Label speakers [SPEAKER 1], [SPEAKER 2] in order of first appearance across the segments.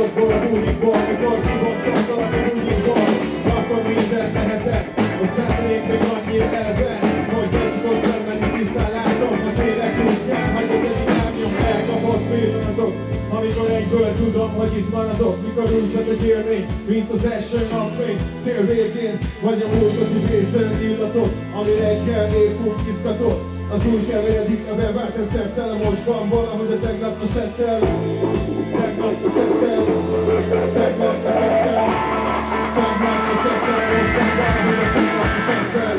[SPEAKER 1] Szombatból a bulikból, mikor kibontott a bulikból, akkor mindent tehetek, a szemlék még annyira eleve, hogy becsukott szemmel is tisztán látom az élet útján, hagyod egy irányom elkapott pillanatok, amikor egyből tudom, hogy itt maradok, mikor úgy csat egy élmény, mint az első napfény, cél végén, vagy a múltat idéző illatot, ami reggel épp úgy izgatott. Az új keveredik a bevált recepttel, a mostban valahogy a tegnap a szettel. Tegnap a szettel, tegnap a szettel, tegnap a szettel, mostban valahogy a tegnap a szettel.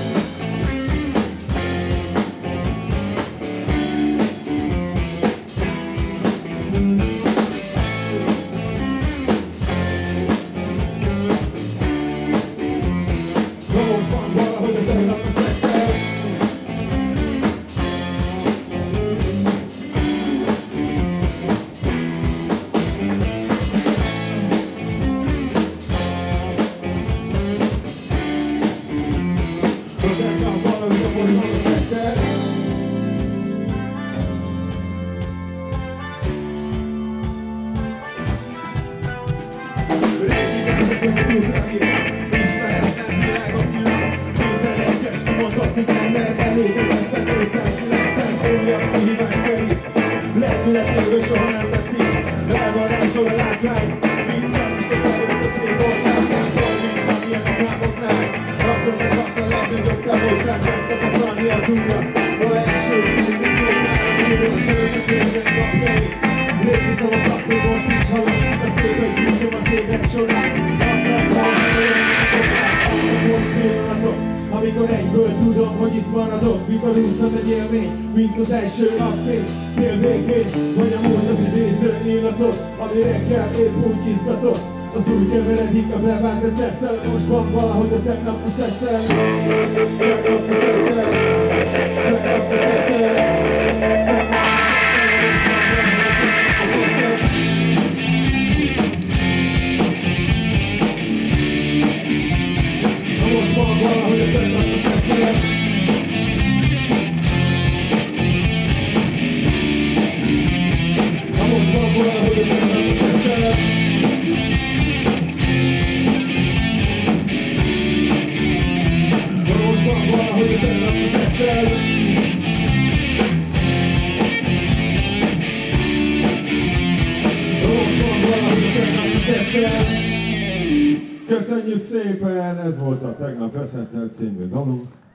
[SPEAKER 1] Mostban valahogy a tegnap a szettel. Ismeretlen világok nyilat, minden egyes kimondott igennel elégedetlen nézem, lettem újabb kihívás kerít. Lendületéből soha nem veszik, elvarázsol a látvány, mint szemistek előtt a szép ornál, mint amilyen a kámoknál. Akkor meghat a legnagyobb távolság, megtapasztalni az újat, a első mindig félnál, újra sőt, minden napjai. Régi szavakat még most is hallom, csak a szép, hogy küldöm az égek során. Amikor egyből tudom, hogy itt maradok, mikor úszom egy élmény, mint az első napfény, cél végén, vagy a múltat idéző illatot, ami reggel épp úgy izgatott. Az új keveredik a bevált recepttel, most van valahogy a tegnap a szettel. Tegnap a szettel, tegnap a szettel. Most van valahogy a tegnap a szettel. Most van valahogy a tegnap a szettel. Most van valahogy a tegnap a szettel. Most van valahogy a tegnap a szettel. Köszönjük szépen! Ez volt a Tegnap Veszettel című dalunk.